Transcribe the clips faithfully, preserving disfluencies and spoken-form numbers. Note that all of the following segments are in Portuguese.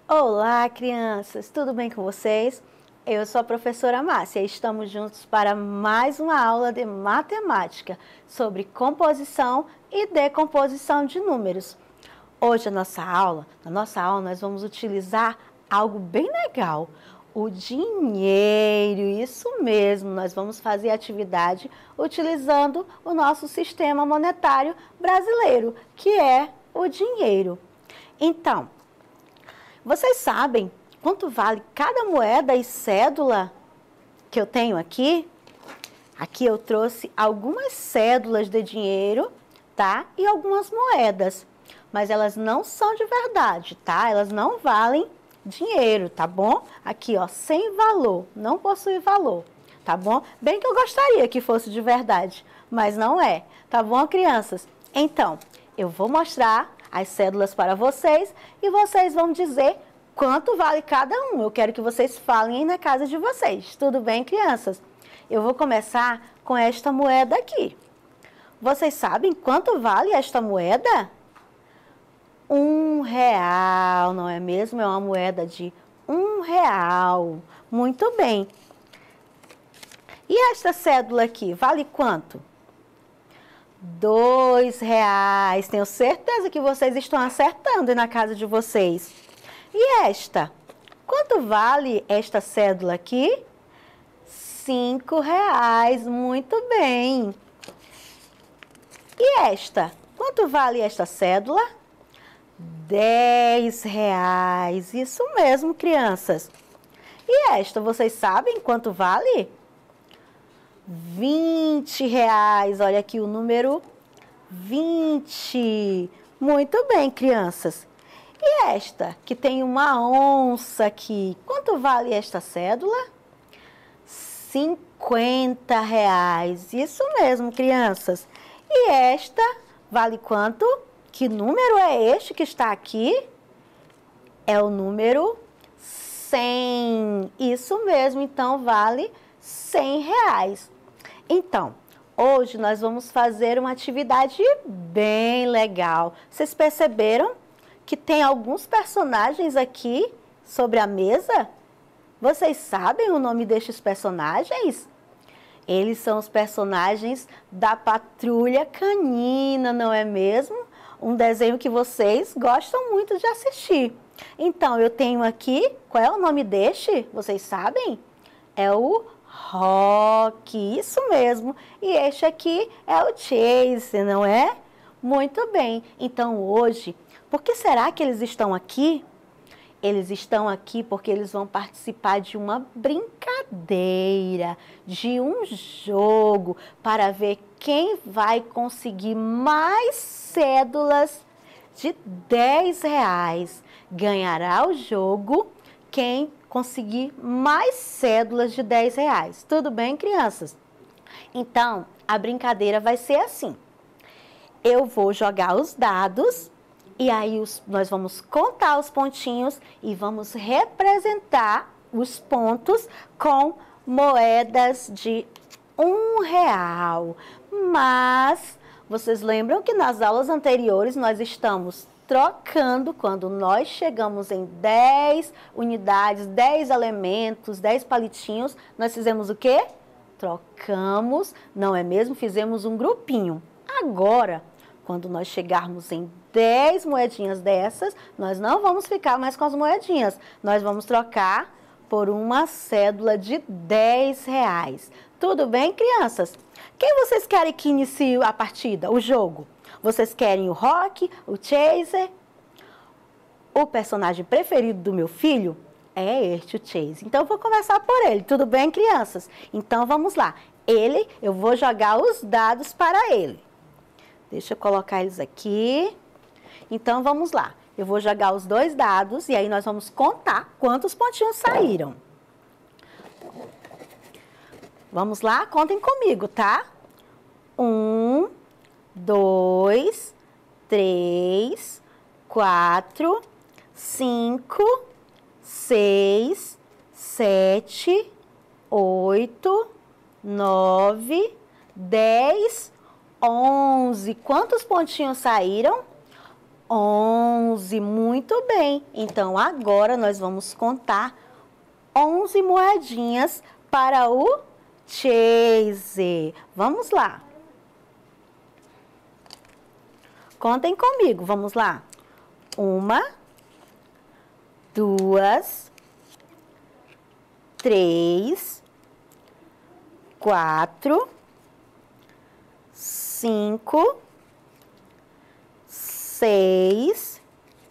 Olá, crianças! Tudo bem com vocês? Eu sou a professora Márcia e estamos juntos para mais uma aula de matemática sobre composição e decomposição de números. Hoje, a nossa aula, na nossa aula, nós vamos utilizar algo bem legal, o dinheiro. Isso mesmo, nós vamos fazer atividade utilizando o nosso sistema monetário brasileiro, que é o dinheiro. Então, vocês sabem quanto vale cada moeda e cédula que eu tenho aqui? Aqui eu trouxe algumas cédulas de dinheiro, tá? E algumas moedas, mas elas não são de verdade, tá? Elas não valem dinheiro, tá bom? Aqui, ó, sem valor, não possui valor, tá bom? Bem que eu gostaria que fosse de verdade, mas não é, tá bom, crianças? Então, eu vou mostrar as cédulas para vocês e vocês vão dizer quanto vale cada um. Eu quero que vocês falem aí na casa de vocês. Tudo bem, crianças? Eu vou começar com esta moeda aqui. Vocês sabem quanto vale esta moeda? Um real, não é mesmo? É uma moeda de um real. Muito bem. E esta cédula aqui, vale quanto? Dois reais. Tenho certeza que vocês estão acertando aí na casa de vocês. E esta? Quanto vale esta cédula aqui? Cinco reais. Muito bem. E esta? Quanto vale esta cédula? Dez reais. Isso mesmo, crianças. E esta, vocês sabem quanto vale? Vinte reais. Olha aqui o número vinte. Muito bem, crianças. E esta, que tem uma onça aqui, quanto vale esta cédula? Cinquenta reais. Isso mesmo, crianças. E esta, vale quanto? Que número é este que está aqui? É o número cem. Isso mesmo, então vale cem reais. Então, hoje nós vamos fazer uma atividade bem legal. Vocês perceberam que tem alguns personagens aqui sobre a mesa? Vocês sabem o nome destes personagens? Eles são os personagens da Patrulha Canina, não é mesmo? Um desenho que vocês gostam muito de assistir. Então, eu tenho aqui, qual é o nome deste? Vocês sabem? É o Rocky, isso mesmo. E este aqui é o Chase, não é? Muito bem. Então, hoje, por que será que eles estão aqui? Eles estão aqui porque eles vão participar de uma brincadeira, de um jogo, para ver quem vai conseguir mais cédulas de dez reais. Ganhará o jogo quem conseguir mais cédulas de dez reais. Tudo bem, crianças? Então, a brincadeira vai ser assim. Eu vou jogar os dados e aí os, nós vamos contar os pontinhos e vamos representar os pontos com moedas de um real. Mas vocês lembram que nas aulas anteriores nós estamos trocando quando nós chegamos em dez unidades, dez elementos, dez palitinhos, nós fizemos o quê? Trocamos, não é mesmo? Fizemos um grupinho. Agora, quando nós chegarmos em dez moedinhas dessas, nós não vamos ficar mais com as moedinhas. Nós vamos trocar por uma cédula de dez reais. Tudo bem, crianças? Quem vocês querem que inicie a partida, o jogo? Vocês querem o Rocky, o Chaser? O personagem preferido do meu filho é este, o Chase. Então, eu vou começar por ele. Tudo bem, crianças? Então, vamos lá. Ele, eu vou jogar os dados para ele. Deixa eu colocar eles aqui. Então, vamos lá. Eu vou jogar os dois dados e aí nós vamos contar quantos pontinhos saíram. Vamos lá? Contem comigo, tá? Um, dois, três, quatro, cinco, seis, sete, oito, nove, dez, onze. Quantos pontinhos saíram? onze, muito bem. Então, agora nós vamos contar onze moedinhas para o Chase. Vamos lá. Contem comigo, vamos lá. Uma, duas, três, quatro, cinco, seis,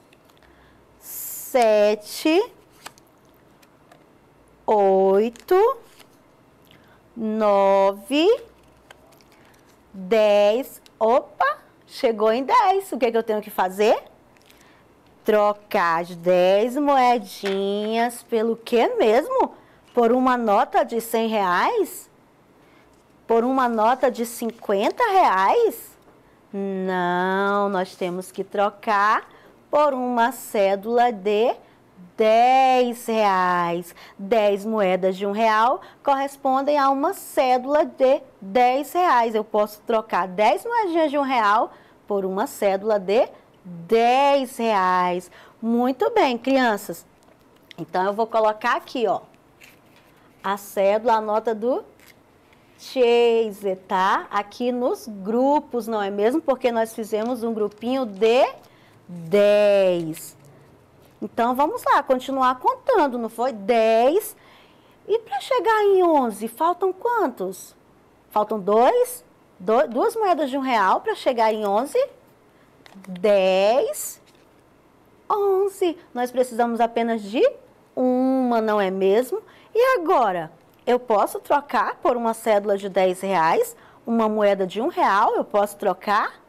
sete, oito, nove, dez. Opa, chegou em dez. O que é que eu tenho que fazer? Trocar as dez moedinhas pelo quê mesmo? Por uma nota de cem reais? Por uma nota de cinquenta reais? Não, nós temos que trocar por uma cédula de dez reais. dez moedas de um real correspondem a uma cédula de dez reais. Eu posso trocar dez moedinhas de um real por uma cédula de dez reais. Muito bem, crianças. Então, eu vou colocar aqui, ó, a cédula, a nota do Chase, tá? Aqui nos grupos, não é mesmo? Porque nós fizemos um grupinho de dez. Então, vamos lá, continuar contando, não foi? dez. E para chegar em onze, faltam quantos? Faltam dois? Do, duas moedas de um real para chegar em onze? dez, onze. Nós precisamos apenas de uma, não é mesmo? E agora, eu posso trocar por uma cédula de dez reais? Uma moeda de um real, eu posso trocar?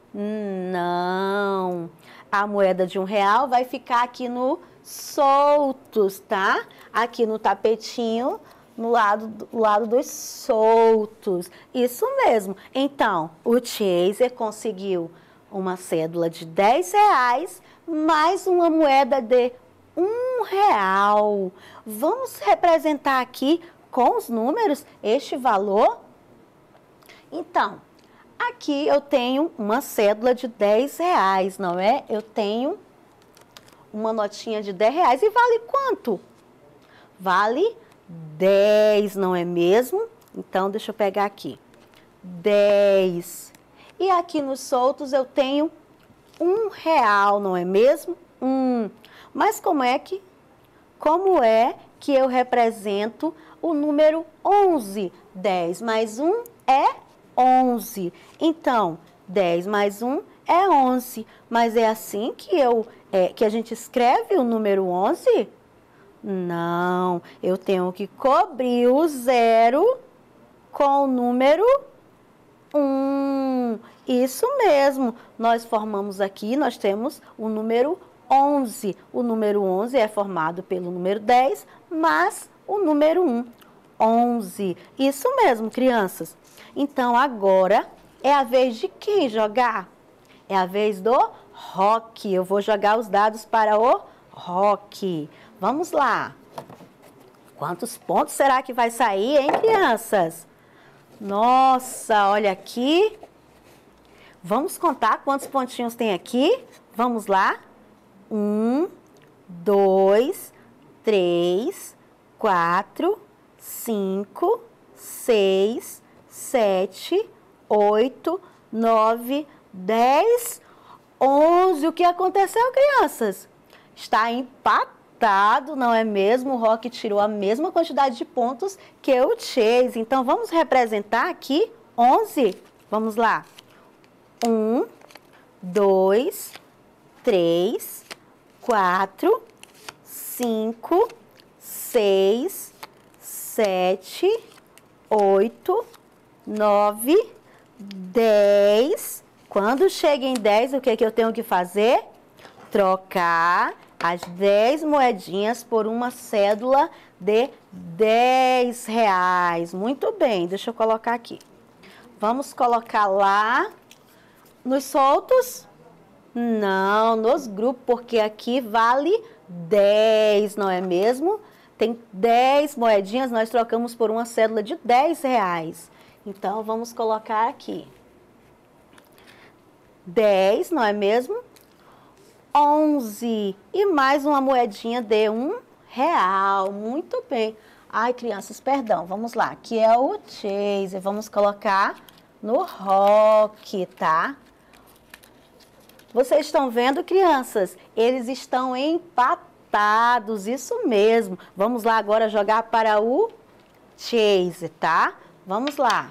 Não. A moeda de um real vai ficar aqui no soltos, tá? Aqui no tapetinho, no lado, do lado dos soltos. Isso mesmo. Então, o Chaser conseguiu uma cédula de dez reais, mais uma moeda de um real. Vamos representar aqui com os números este valor? Então, aqui eu tenho uma cédula de dez reais, não é? Eu tenho uma notinha de dez reais e vale quanto? Vale dez, não é mesmo? Então, deixa eu pegar aqui. dez. E aqui nos soltos eu tenho um real, não é mesmo? Um. Mas como é que, como é que eu represento o número onze? dez mais um é onze. Então, dez mais um é onze. Mas é assim que, eu, é, que a gente escreve o número onze? Não, eu tenho que cobrir o zero com o número um. Isso mesmo, nós formamos aqui, nós temos o número onze. O número onze é formado pelo número dez, mas o número um, onze. Isso mesmo, crianças. Então, agora é a vez de quem jogar? É a vez do Roque. Eu vou jogar os dados para o Roque. Vamos lá. Quantos pontos será que vai sair, hein, crianças? Nossa, olha aqui. Vamos contar quantos pontinhos tem aqui? Vamos lá. Um, dois, três, quatro, cinco, seis, sete, oito, nove, dez, onze. O que aconteceu, crianças? Está empatado, não é mesmo? O Roque tirou a mesma quantidade de pontos que o Chase. Então, vamos representar aqui onze. Vamos lá. Um, dois, três, quatro, cinco, seis, sete, oito, nove, dez. Quando chega em dez, o que é que eu tenho que fazer? Trocar as dez moedinhas por uma cédula de dez reais. Muito bem, deixa eu colocar aqui. Vamos colocar lá nos soltos? Não, nos grupos, porque aqui vale dez, não é mesmo? Tem dez moedinhas, nós trocamos por uma cédula de dez reais. Então, vamos colocar aqui. dez, não é mesmo? onze. E mais uma moedinha de um real. Muito bem. Ai, crianças, perdão. Vamos lá. Aqui é o Chase. Vamos colocar no Rock, tá? Vocês estão vendo, crianças? Eles estão empatados. Isso mesmo. Vamos lá agora jogar para o Chase, tá? Vamos lá.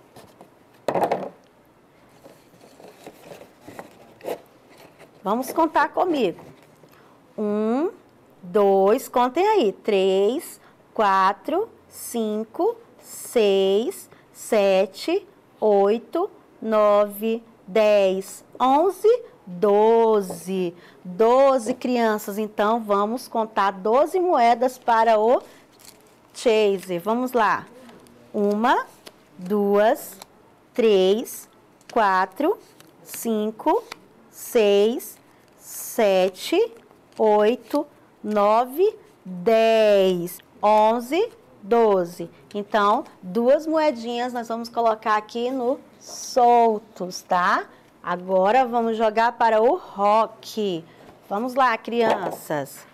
Vamos contar comigo. Um, dois, contem aí. Três, quatro, cinco, seis, sete, oito, nove, dez, onze, doze. Doze crianças. Então, vamos contar doze moedas para o Chase. Vamos lá. Uma, duas, três, quatro, cinco, seis, sete, oito, nove, dez, onze, doze. Então, duas moedinhas nós vamos colocar aqui no soltos, tá? Agora vamos jogar para o Rock. Vamos lá, crianças.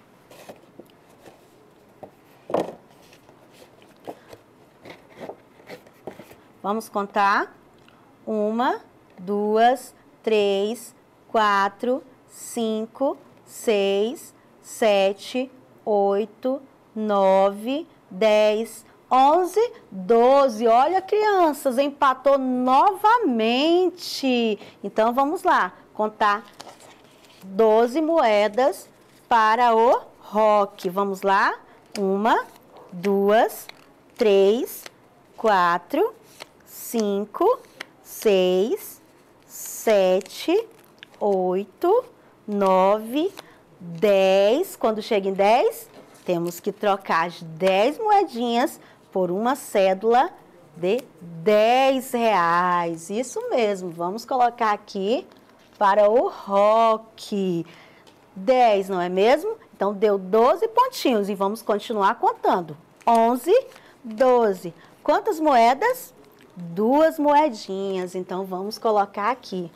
Vamos contar. Uma, duas, três, quatro, cinco, seis, sete, oito, nove, dez, onze, doze. Olha, crianças, empatou novamente. Então, vamos lá, contar doze moedas para o Rock. Vamos lá? Uma, duas, três, quatro, cinco, seis, sete, oito, nove, dez. Quando chega em dez, temos que trocar as dez moedinhas por uma cédula de dez reais. Isso mesmo, vamos colocar aqui para o Rock. dez, não é mesmo? Então, deu doze pontinhos e vamos continuar contando. onze, doze. Quantas moedas? Duas moedinhas. Então, vamos colocar aqui.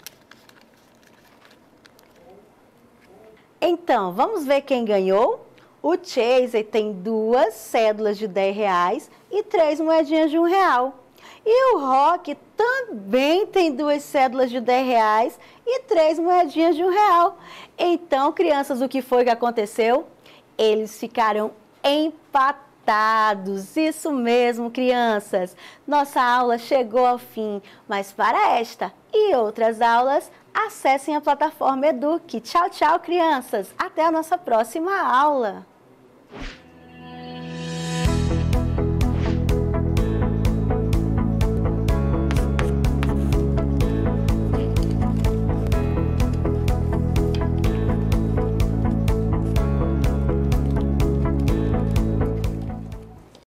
Então, vamos ver quem ganhou? O Chase tem duas cédulas de dez reais e três moedinhas de um real. E o Rock também tem duas cédulas de dez reais e três moedinhas de um real. Então, crianças, o que foi que aconteceu? Eles ficaram empatados. Isso mesmo, crianças. Nossa aula chegou ao fim, mas para esta e outras aulas, acessem a plataforma Eduque. Tchau, tchau, crianças. Até a nossa próxima aula.